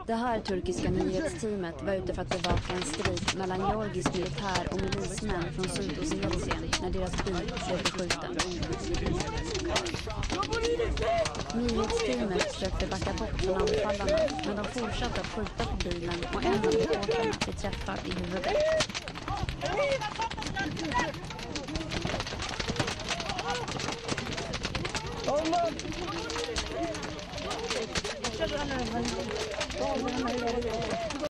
Det här turkiska nyhetsteamet var ute för att bevaka en strid mellan georgisk militär och milismän från Sydossetien när deras bil blev beskjuten. Nyhetsteamet försökte backa bort från anfallarna, men de fortsatte att skjuta på bilen och en av reportrarna blev träffad i huvudet. Allah!